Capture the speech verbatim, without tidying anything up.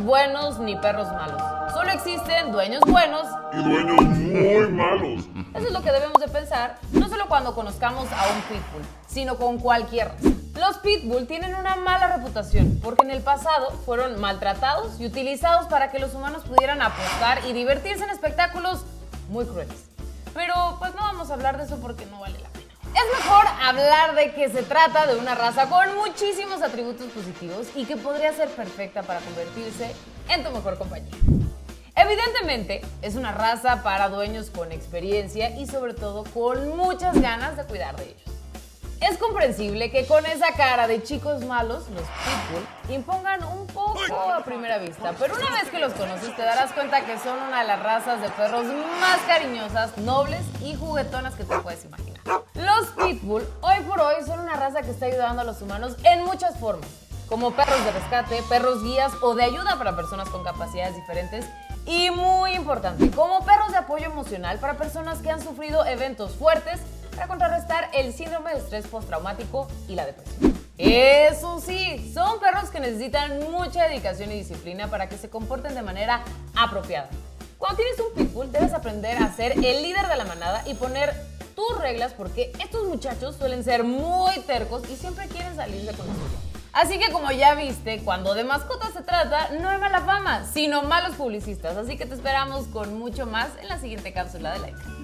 buenos ni perros malos. Solo existen dueños buenos y dueños muy malos. Eso es lo que debemos de pensar, no solo cuando conozcamos a un pitbull, sino con cualquier raza. Los pitbull tienen una mala reputación porque en el pasado fueron maltratados y utilizados para que los humanos pudieran apostar y divertirse en espectáculos muy crueles. Pero pues no vamos a hablar de eso porque no vale la pena. Es mejor hablar de que se trata de una raza con muchísimos atributos positivos y que podría ser perfecta para convertirse en tu mejor compañía. Evidentemente, es una raza para dueños con experiencia y sobre todo con muchas ganas de cuidar de ellos. Es comprensible que con esa cara de chicos malos, los pitbull impongan un poco a primera vista, pero una vez que los conoces te darás cuenta que son una de las razas de perros más cariñosas, nobles y juguetonas que te puedes imaginar. Los pitbull hoy por hoy son una raza que está ayudando a los humanos en muchas formas, como perros de rescate, perros guías o de ayuda para personas con capacidades diferentes y, muy importante, como perros de apoyo emocional para personas que han sufrido eventos fuertes para contrarrestar el síndrome de estrés postraumático y la depresión. Eso sí, son perros que necesitan mucha dedicación y disciplina para que se comporten de manera apropiada. Cuando tienes un pitbull debes aprender a ser el líder de la manada y poner tus reglas porque estos muchachos suelen ser muy tercos y siempre quieren salirse con la suya. Así que como ya viste, cuando de mascotas se trata, no hay mala fama, sino malos publicistas. Así que te esperamos con mucho más en la siguiente cápsula de Laika.